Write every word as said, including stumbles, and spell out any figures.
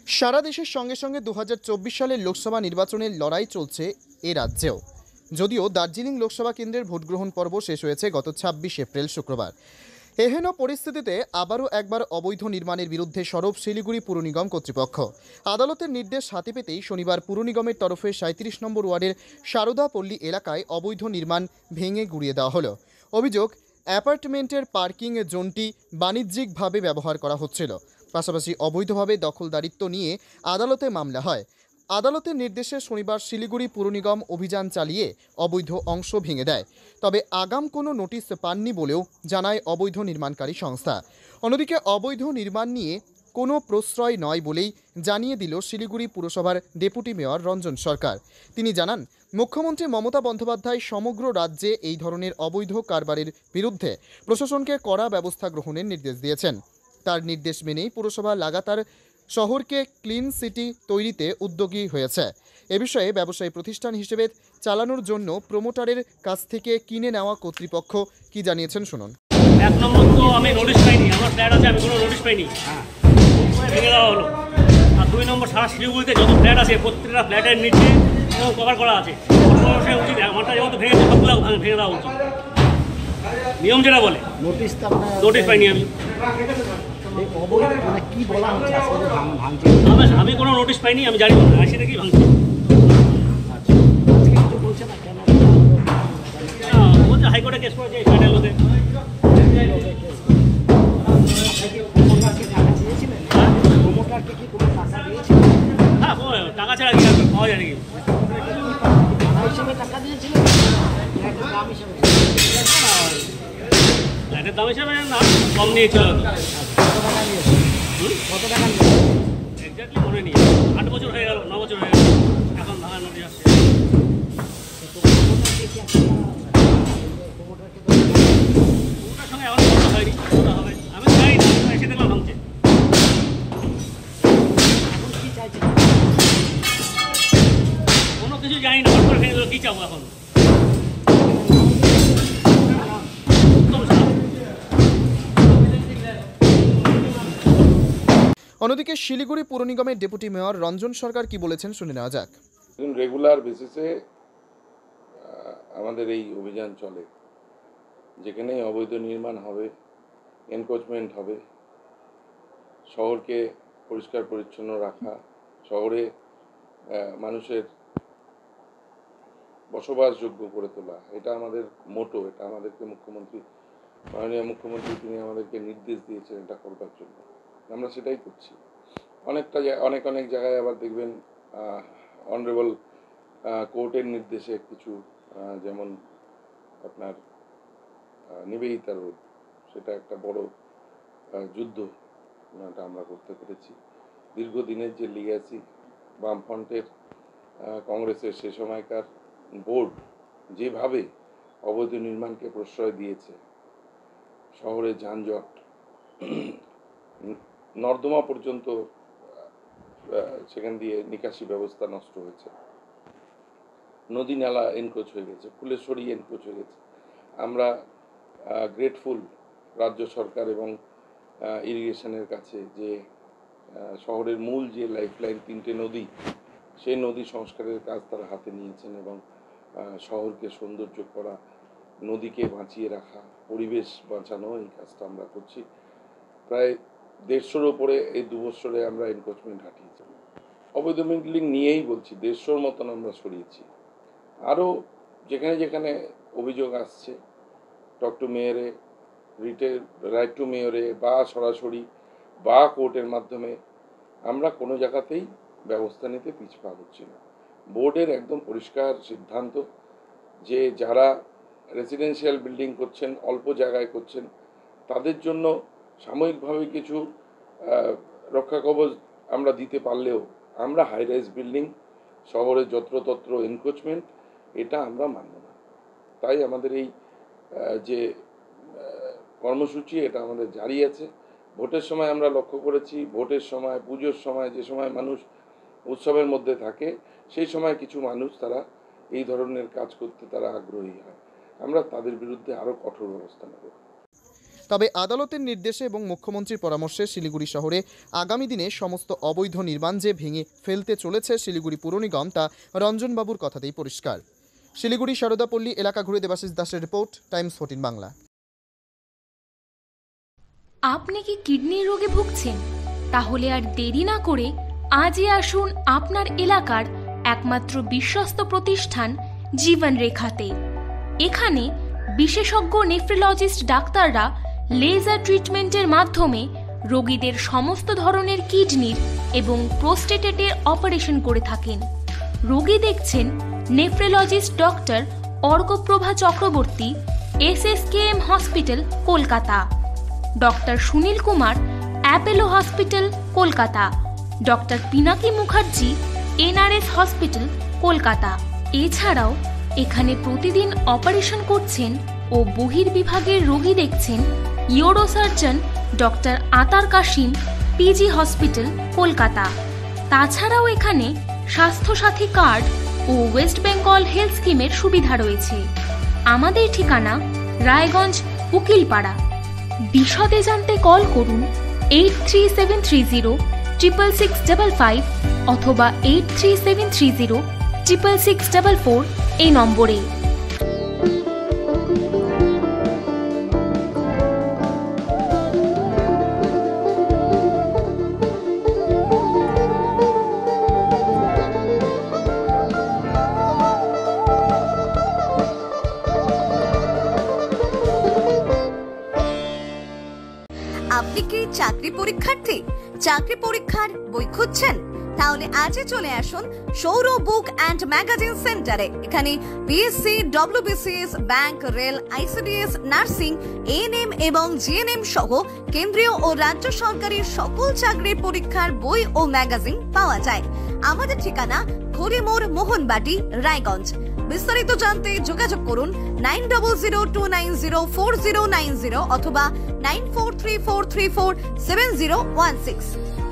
সারা দেশের সঙ্গে সঙ্গে দু হাজার চব্বিশ সালের লোকসভা নির্বাচনের লড়াই চলছে এ রাজ্যেও। যদিও দার্জিলিং লোকসভা কেন্দ্রের ভোটগ্রহণ পর্ব শেষ হয়েছে গত ছাব্বিশ এপ্রিল শুক্রবার। এহেন পরিস্থিতিতে আবারও একবার অবৈধ নির্মাণের বিরুদ্ধে সরব শিলিগুড়ি পুর নিগম কর্তৃপক্ষ। আদালতের নির্দেশ হাতে পেতেই শনিবার পুর নিগমের তরফে সাঁত্রিশ নম্বর ওয়ার্ডের সারদাপল্লী এলাকায় অবৈধ নির্মাণ ভেঙে গুড়িয়ে দেওয়া হলো। অভিযোগ, অ্যাপার্টমেন্টের পার্কিং জোনটি বাণিজ্যিকভাবে ব্যবহার করা হচ্ছিল। পাশাপাশি অবৈধভাবে দখলদারিত্ব নিয়ে আদালতে মামলা হয়। আদালতের নির্দেশে শনিবার শিলিগুড়ি পুর নিগম অভিযান চালিয়ে অবৈধ অংশ ভেঙে দেয়। তবে আগাম কোনো নোটিশ পাননি বলেও জানায় অবৈধ নির্মাণকারী সংস্থা। অন্যদিকে অবৈধ নির্মাণ নিয়ে কোনো প্রশ্রয় নয় বলেই জানিয়ে দিল শিলিগুড়ি পুরসভার ডেপুটি মেয়র রঞ্জন সরকার। তিনি জানান, মুখ্যমন্ত্রী মমতা বন্দ্যোপাধ্যায় সমগ্র রাজ্যে এই ধরনের অবৈধ কারবারের বিরুদ্ধে প্রশাসনকে কড়া ব্যবস্থা গ্রহণের নির্দেশ দিয়েছেন। তার নির্দেশ মেনেই পুরসভা লাগাতার শহরকে ক্লিন সিটি তৈরিতে উদ্যোগী হয়েছে। এ বিষয়ে ব্যবসায়ী প্রতিষ্ঠান হিসেবে চালানোর জন্য প্রমোটারের কাছ থেকে কিনে নেওয়া কর্তৃপক্ষ কি জানিয়েছেন শুনুন। এক নম্বর তো আমি নোটিশ পাইনি, আমার ফ্ল্যাট আছে, আমি কোনো নোটিশ পাইনি, ভেঙে দেওয়া হলো। আর দুই নম্বর, সারা শিলিগুড়িতে যত ফ্ল্যাট আছে প্রত্যেকটা ফ্ল্যাটের নিচে কভার করা আছে। উচিত আমারটা যেমন ভেঙেছে সবগুলো ভেঙে দেওয়া উচিত, নিয়ম যেটা বলে। নোটিশ নোটিশ পাইনি আমি, কি বলা হচ্ছে আমি কোনো নোটিশ পাইনি, আমি জানি না, আসি দেখি ভাঙছি। বলছে হাইকোর্টে কেস করেছে ফ্ল্যাটের লোকে। হ্যাঁ, টাকা ছাড়া কি পাওয়া যায় নাকি? ফ্ল্যাটের দাম হিসাবে না, কম নিয়েছিল। এক্স্যাক্টলি মনে নেই, আট বছর হয়ে গেল, ন বছর হয়ে গেল, এখন ভাঙার নোটিশ আসছে। ওটার সঙ্গে এখন কথা হয়নি, কথা হবে। আমি যাই না, এসে দেখলাম ভাঙছে। কোনো কিছু জানি না, হট করে ভেঙে দিল, কী চাবো এখন? অন্যদিকে শিলিগুড়ি পুর নিগমের ডেপুটি মেয়র রঞ্জন সরকার কি বলেছেন শুনে নেওয়া যাক। রেগুলার বেসিসে আমাদের এই অভিযান চলে। যেখানে অবৈধ নির্মাণ হবে, এনক্রোচমেন্ট হবে, শহরকে পরিষ্কার পরিচ্ছন্ন রাখা, শহরে মানুষের বসবাসযোগ্য করে তোলা, এটা আমাদের মোটো। এটা আমাদেরকে মুখ্যমন্ত্রী, মাননীয় মুখ্যমন্ত্রী তিনি আমাদেরকে নির্দেশ দিয়েছেন এটা করবার জন্য। আমরা সেটাই করছি। অনেকটা অনেক অনেক জায়গায় আবার দেখবেন অনারেবল কোর্টের নির্দেশে কিছু, যেমন আপনার নিবেদিতা রোড, সেটা একটা বড় যুদ্ধ এটা আমরা করতে পেরেছি। দীর্ঘদিনের যে লিগ্যাসি, বামফ্রন্টের কংগ্রেসের সে সময়কার বোর্ড যেভাবে অবৈধ নির্মাণকে প্রশ্রয় দিয়েছে, শহরে যানজট, নর্দমা পর্যন্ত সেখান দিয়ে নিকাশি ব্যবস্থা নষ্ট হয়েছে, নদী নালা এনক্রোচ হয়ে গেছে, ফুলেশ্বরী এনক্রোচ হয়ে গেছে। আমরা গ্রেটফুল রাজ্য সরকার এবং ইরিগেশনের কাছে যে শহরের মূল যে লাইফলাইন তিনটে নদী, সেই নদী সংস্কারের কাজ তারা হাতে নিয়েছেন এবং শহরকে সৌন্দর্য করা, নদীকে বাঁচিয়ে রাখা, পরিবেশ বাঁচানো, এই কাজটা আমরা করছি। প্রায় দেড়শোর ওপরে এই দু বছরে আমরা এনক্রোচমেন্ট হাঁটিয়েছি। অবৈধ বিল্ডিং নিয়েই বলছি, দেড়শোর মতন আমরা সরিয়েছি। আরও যেখানে যেখানে অভিযোগ আসছে, টক টু মেয়রে, রিটের রাইট টু মেয়রে বা সরাসরি বা কোর্টের মাধ্যমে, আমরা কোনো জায়গাতেই ব্যবস্থা নিতে পিছপা হচ্ছি না। বোর্ডের একদম পরিষ্কার সিদ্ধান্ত যে যারা রেসিডেন্সিয়াল বিল্ডিং করছেন, অল্প জায়গায় করছেন, তাদের জন্য সাময়িকভাবে কিছু রক্ষা কবচ আমরা দিতে পারলেও আমরা হাই রাইজ বিল্ডিং, শহরে যত্রতত্র এনক্রোচমেন্ট, এটা আমরা মানব না। তাই আমাদের এই যে কর্মসূচি, এটা আমাদের জারি আছে। ভোটের সময় আমরা লক্ষ্য করেছি, ভোটের সময়, পুজোর সময়, যে সময় মানুষ উৎসবের মধ্যে থাকে, সেই সময় কিছু মানুষ তারা এই ধরনের কাজ করতে তারা আগ্রহী হয়। আমরা তাদের বিরুদ্ধে আরও কঠোর ব্যবস্থা নেব। তবে আদালতের নির্দেশে এবং মুখ্যমন্ত্রীর পরামর্শে শিলিগুড়ি শহরে আগামী দিনে সমস্ত অবৈধ নির্মাণ যে ভেঙে ফেলতে চলেছে শিলিগুড়ি পুর নিগম তা রঞ্জনবাবুর কথাতেই পরিষ্কার। শিলিগুড়ি সারদাপল্লী এলাকা ঘুরে দেবাশিস দাসের রিপোর্ট, টাইমস ফোরটিন বাংলা। আপনি কি কিডনির রোগে ভুগছেন? তাহলে আর দেরি না করে আজই আসুন আপনার এলাকার একমাত্র বিশ্বস্ত প্রতিষ্ঠান জীবন রেখাতে। এখানে বিশেষজ্ঞ নেফ্রোলজিস্ট ডাক্তাররা লেজার ট্রিটমেন্টের মাধ্যমে রোগীদের সমস্ত ধরনের কিডনির এবং প্রোস্টেটেটের অপারেশন করে থাকেন। রোগী দেখছেন nephrologist doctor Arkaprava Chakraborty, S S K M hospital, Kolkata. Doctor Sunil Kumar, Apollo hospital, Kolkata. Doctor Pinaki Mukherjee, N R S hospital, Kolkata. এছাড়াও এখানে প্রতিদিন অপারেশন করছেন ও বহির্বিভাগের রোগী দেখছেন ইউরোসার্জন ডক্টর আতার কাশিম, পিজি হসপিটাল, কলকাতা। তাছাড়াও এখানে স্বাস্থ্যসাথী কার্ড ও ওয়েস্ট বেঙ্গল হেলথ স্কিমের সুবিধা রয়েছে। আমাদের ঠিকানা রায়গঞ্জ, উকিলপাড়া। বিশদে জানতে কল করুন eight three seven three zero triple six double five অথবা eight three seven three zero triple six double four এই নম্বরে। আপনি কি চাকরি পরীক্ষার্থী? চাকরি পরীক্ষার বই খুঁজছেন? তাহলে আজই চলে আসুন সৌর বুক অ্যান্ড ম্যাগাজিন সেন্টারে। এখানে PSC, WBCS, bank, rail, ICDS, nursing, ANM এবং জিএনএম সহ কেন্দ্রীয় ও রাজ্য সরকারের সকল চাকরির পরীক্ষার বই ও ম্যাগাজিন পাওয়া যায়। আমাদের ঠিকানা খড়িমোড়, মোহনবাটি, রায়গঞ্জ। বিস্তারিত জানতে যোগাযোগ করুন nine double zero two nine zero four zero nine zero অথবা nine four three four three four seven zero one six.